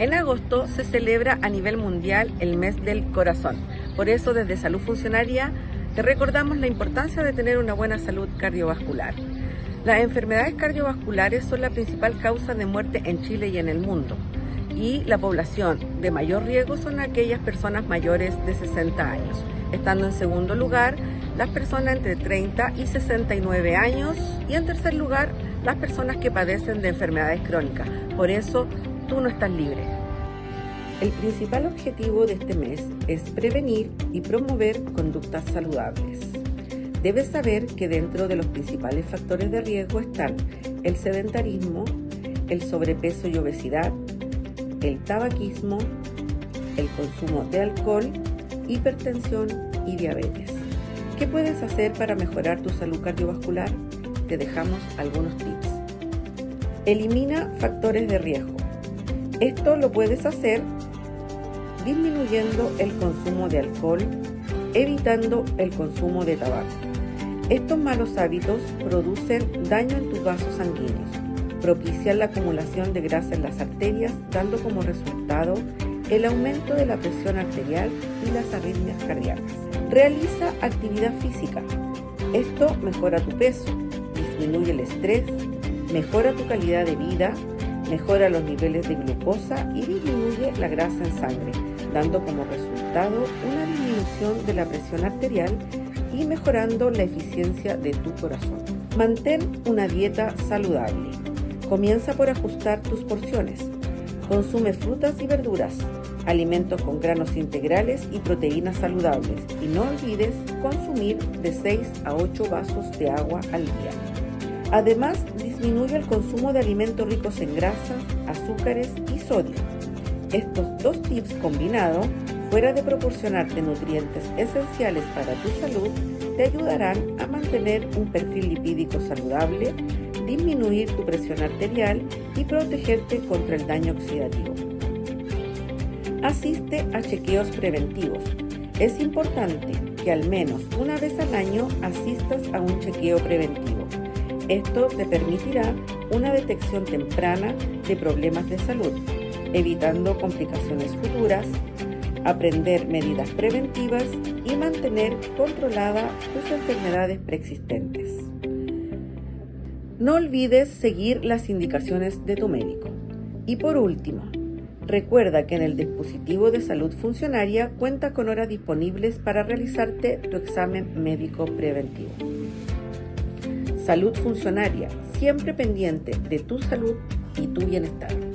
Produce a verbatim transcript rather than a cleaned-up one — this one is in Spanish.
En agosto se celebra a nivel mundial el mes del corazón. Por eso, desde Salud Funcionaria, te recordamos la importancia de tener una buena salud cardiovascular. Las enfermedades cardiovasculares son la principal causa de muerte en Chile y en el mundo. Y la población de mayor riesgo son aquellas personas mayores de sesenta años. Estando en segundo lugar, las personas entre treinta y sesenta y nueve años. Y en tercer lugar, las personas que padecen de enfermedades crónicas. Por eso, tú no estás libre. El principal objetivo de este mes es prevenir y promover conductas saludables. Debes saber que dentro de los principales factores de riesgo están el sedentarismo, el sobrepeso y obesidad, el tabaquismo, el consumo de alcohol, hipertensión y diabetes. ¿Qué puedes hacer para mejorar tu salud cardiovascular? Te dejamos algunos tips. Elimina factores de riesgo. Esto lo puedes hacer disminuyendo el consumo de alcohol, evitando el consumo de tabaco. Estos malos hábitos producen daño en tus vasos sanguíneos, propician la acumulación de grasa en las arterias, dando como resultado el aumento de la presión arterial y las arritmias cardíacas. Realiza actividad física. Esto mejora tu peso, disminuye el estrés, mejora tu calidad de vida, mejora los niveles de glucosa y disminuye la grasa en sangre, dando como resultado una disminución de la presión arterial y mejorando la eficiencia de tu corazón. Mantén una dieta saludable. Comienza por ajustar tus porciones. Consume frutas y verduras, alimentos con granos integrales y proteínas saludables, y no olvides consumir de seis a ocho vasos de agua al día. Además, disminuye el consumo de alimentos ricos en grasas, azúcares y sodio. Estos dos tips combinados, fuera de proporcionarte nutrientes esenciales para tu salud, te ayudarán a mantener un perfil lipídico saludable, disminuir tu presión arterial y protegerte contra el daño oxidativo. Asiste a chequeos preventivos. Es importante que al menos una vez al año asistas a un chequeo preventivo. Esto te permitirá una detección temprana de problemas de salud, evitando complicaciones futuras, aprender medidas preventivas y mantener controlada tus enfermedades preexistentes. No olvides seguir las indicaciones de tu médico. Y por último, recuerda que en el dispositivo de Salud Funcionaria cuenta con horas disponibles para realizarte tu examen médico preventivo. Salud Funcionaria, siempre pendiente de tu salud y tu bienestar.